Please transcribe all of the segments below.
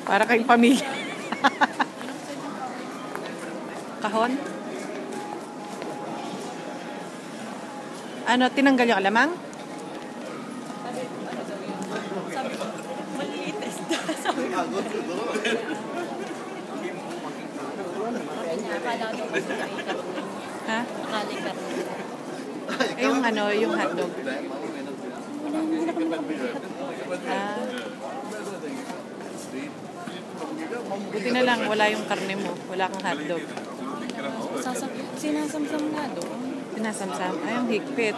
Para kayong pamilya. Kahon? Ano, tinanggal yung alamang? Sabi ko, maliit isda. Sabi ko. Akala ko kasi nakikap mo. Ha? Akala ikap mo. Yung ano, yung hotdog. Hindi na kami nakapagkat. Ah. Buti na lang, wala yung karne mo. Wala kang hotdog. Sinasamsam nga doon. Sinasamsam. Ay, ang higpit.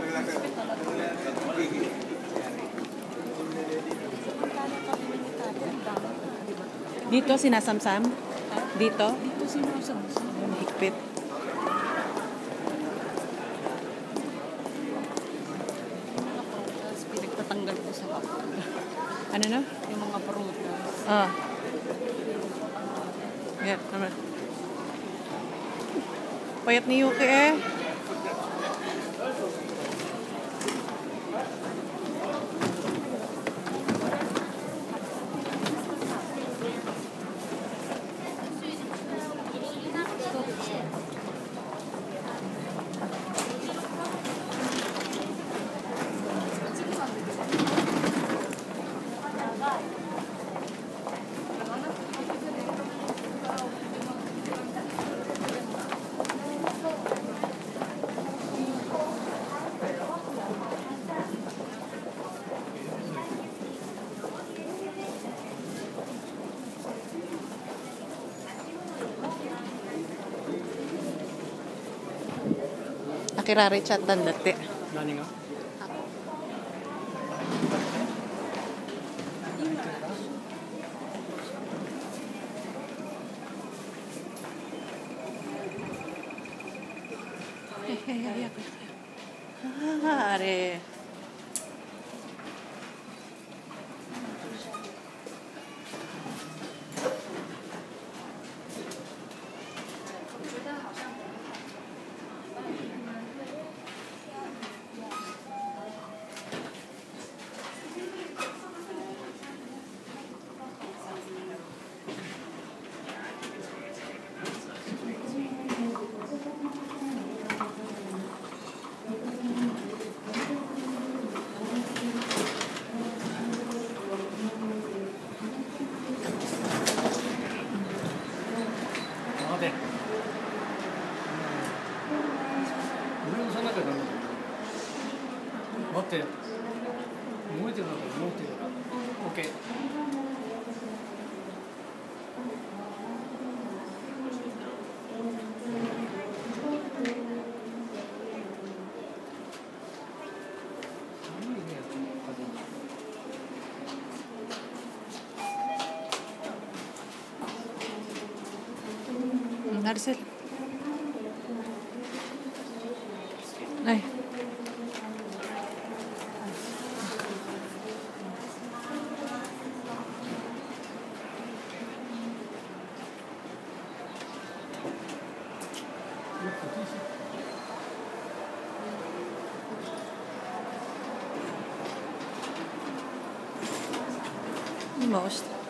Dito, sinasamsam? Dito? Dito sinasamsam. Ang higpit. Tapos pinagtatanggal ko sa kapal. Ano na? Yung mga prutas. Ah. Yan, naman. Payat ni Yuki eh. Akirari chat dan dati. 何が Ah, are. 待って動いてるのか動いてるのか OK Narcel. Ay. Most.